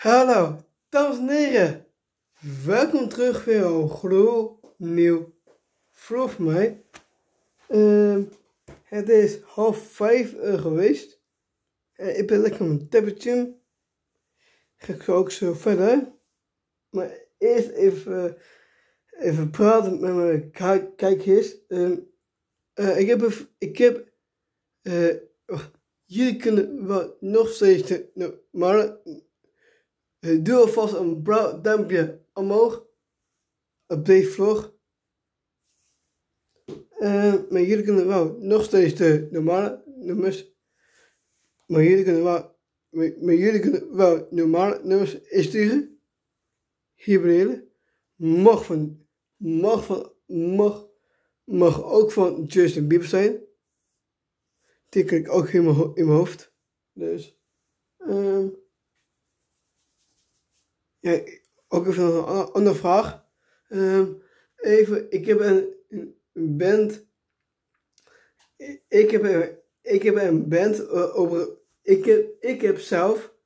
Hallo, dames en heren. Welkom terug weer op een gloednieuw vlog van mij. Het is 4:30 geweest. Ik ben lekker op mijn tabletje. Ga ik ook zo verder. Maar eerst even praten met mijn kijkers. Jullie kunnen wel nog steeds de normale. Doe alvast een blauw duimpje omhoog op deze vlog. Maar jullie kunnen wel nog steeds de normale nummers. Maar jullie kunnen wel normale nummers insturen. Hier beneden. Mag ook van Justin Bieber zijn. Die krijg ik ook in mijn hoofd. Dus. Ja, ook even een andere vraag. Ik heb een band. Ik heb een band over. Ik heb zelf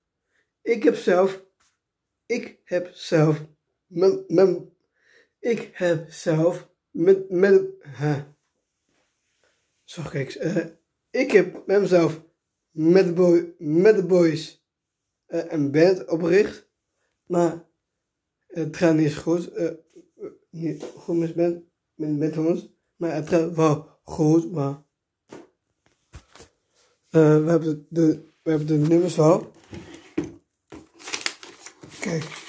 zo gek. Ik heb met mezelf met de boys een band opgericht. Maar het gaat niet zo goed. Niet goed met ons. Maar het gaat wel goed. Maar we hebben de nummers wel. Kijk.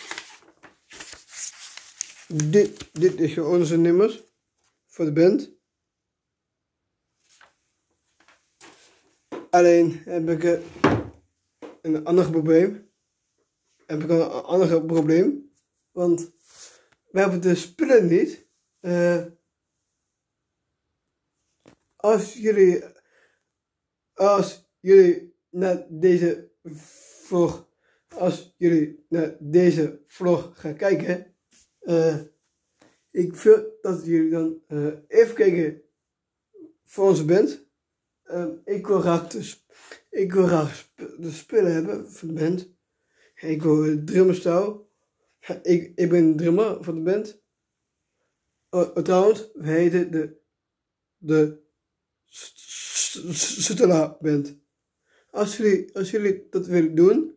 Dit is onze nummers. Voor de band. Alleen heb ik een ander probleem. Want we hebben de spullen niet. Als jullie naar deze vlog gaan kijken, ik wil dat jullie dan even kijken voor onze band. Ik wil graag de spullen hebben voor de band. Ik wil een drummerstel. Ik ben drummer van de band. Trouwens, we heten de Sutela Band. Als jullie dat willen doen.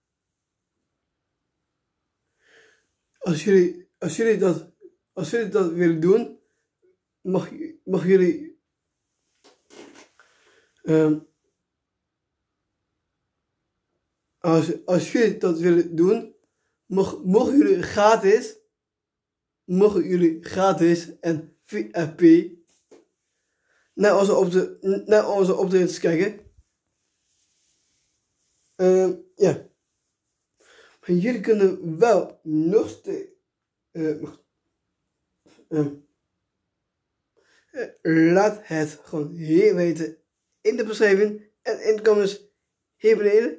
Als jullie dat willen doen, mag jullie. Als jullie dat willen doen, mogen jullie gratis en VIP naar onze optredens kijken. Ja. Maar jullie kunnen wel nog steeds. Laat het gewoon hier weten in de beschrijving en in de comments hier beneden.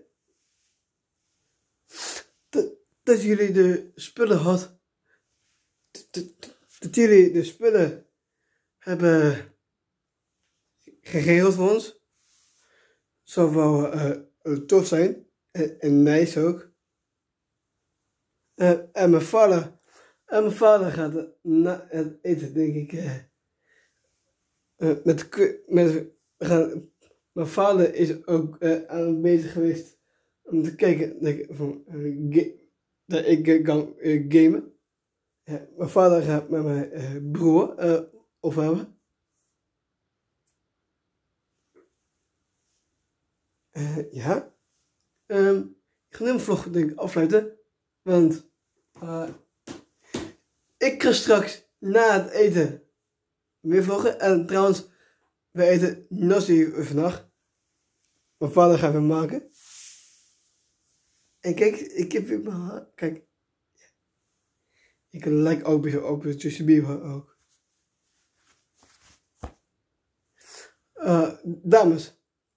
Dat jullie de spullen dat jullie de spullen hebben geregeld voor ons. Zou wel tof zijn. En nice ook. En mijn vader gaat na het eten, denk ik. Mijn vader is ook aan het bezig geweest om te kijken dat ik kan gamen. Mijn vader gaat met mijn broer over hebben. Ja. Ik ga nu mijn vlog denk ik afsluiten. Want ik ga straks na het eten weer vloggen. En trouwens, we eten nasi vandaag. Mijn vader gaat weer maken. En kijk, ik heb weer mijn haar. Kijk. Ik lijk ook weer op Justin Bieber ook. Dames,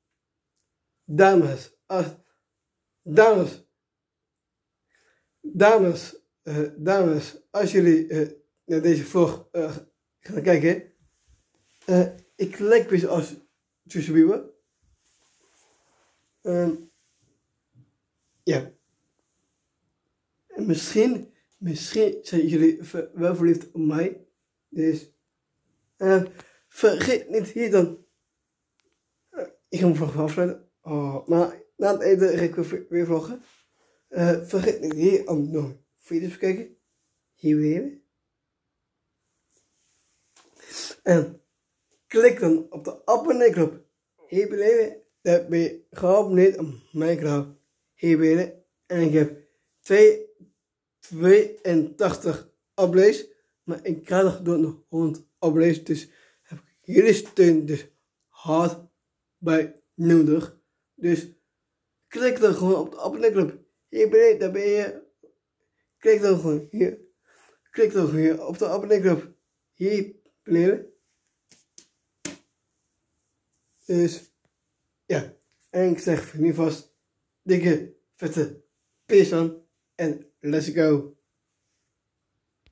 als jullie naar deze vlog gaan kijken. Ik lijk weer als Justin Bieber. Ja. misschien zijn jullie wel verliefd op mij. Dus vergeet niet hier dan. Ik ga mijn vlog afsluiten. Maar na het eten ga ik weer vloggen. Vergeet niet hier om nog video's te kijken. Hier weer. En klik dan op de abonneerknop. Hier beneden. Daar ben je geabonneerd op mijn kanaal. Hier beneden. En ik heb 82 abonnees. Maar ik krijg nog 100 abonnees. Dus heb ik jullie steun dus hard bij nodig. Dus klik dan gewoon op de abonneerknop. Hier beneden, daar ben je. Klik dan gewoon hier. Klik dan gewoon hier op de abonneerknop. Hier beneden. Dus ja. En ik zeg voor nu vast dikke vette peace aan. En let's go.